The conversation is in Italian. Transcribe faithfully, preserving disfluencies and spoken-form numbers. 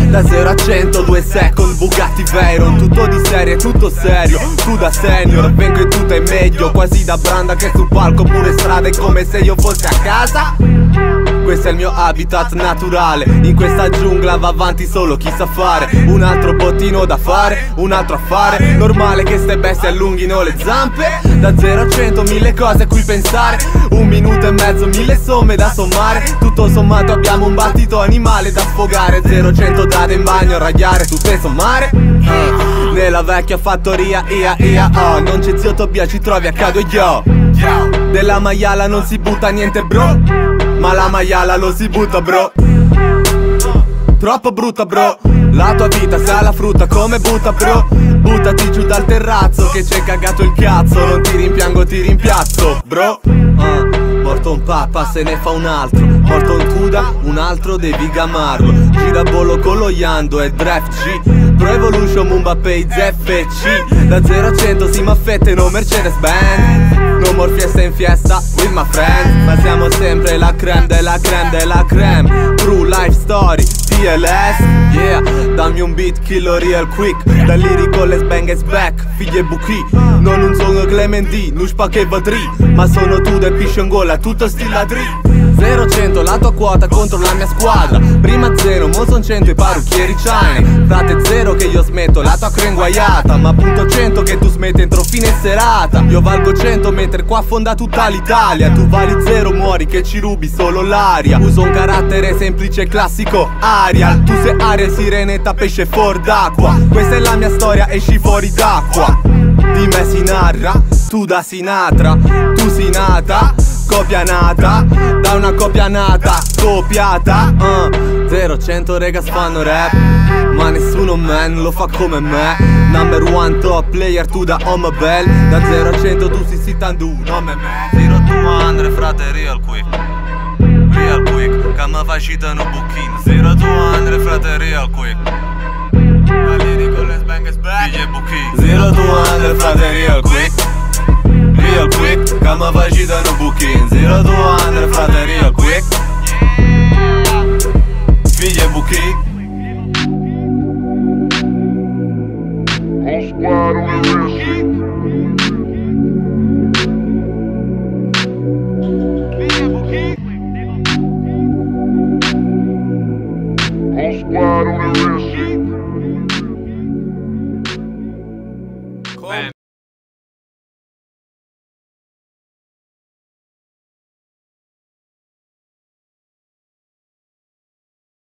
Da zero a cento, due second, Bugatti Veyron. Tutto di serie, tutto serio. Tu da senior, vengo in tutto e meglio. Quasi da branda che sul palco, pure strade, come se io fossi a casa. Questo è il mio habitat naturale. In questa giungla va avanti solo chi sa fare. Un altro bottino da fare, un altro affare. Normale che ste bestie allunghino le zampe. Da zero a cento, mille cose a cui pensare. Un minuto e mezzo, mille somme da sommare. Tutto sommato abbiamo un battito animale da sfogare. Zero a cento date in bagno a raggiare, tutte sommare. uh, Nella vecchia fattoria, ia ia oh. Non c'è zio Tobia, ci trovi a caso yo. Della maiala non si butta niente bro, ma la maiala lo si butta bro. Troppo brutta bro. La tua vita sa la frutta come butta bro. Buttati giù dal terrazzo che c'è cagato il cazzo. Non ti rimpiango, ti rimpiazzo bro. uh, Morto un papà se ne fa un altro. Morto un Kuda, un altro devi gamarlo. Girabollo con lo Yando e Draft G. Pro Evolution, Mbappé, Z F C. Da zero a cento si m'affettano Mercedes Benz. No more fiesta in fiesta with my friends. Ma siamo sempre la creme della creme della creme. True life story, T L S. Yeah, dammi un beat, killo real quick. Da lirico les bang is back, figlie buchi. Non un sogno Clementi, non spacche vadri. Ma sono tu del piscio in gola, tutto stil ladri. Zero a cento, la tua quota contro la mia squadra. Prima zero, mo son cento i parrucchieri China. Frate zero che io smetto, la tua crenguaiata. Ma punto cento che tu smetti entro fine serata. Io valgo cento mentre qua affonda tutta l'Italia. Tu vali zero, muori che ci rubi solo l'aria. Uso un carattere semplice classico, Arial. Tu sei Ariel, sirenetta, pesce fuor d'acqua. Questa è la mia storia, esci fuori d'acqua. Di me si narra, tu da Sinatra. Tu sei nata, copia nata, da una copia nata, copiata. uh. Zero a cento regas fanno rap, ma nessuno man lo fa come me. Number one top player tu da home bell. Da zero a cento tu si sitando un nome me. Zero a due frate real quick. Real quick, che mi fai citano bucchino. Zero a due frate real quick. La lirico les bang is back, figlie bucchino. Zero a due frate real quick. Real quick, che mi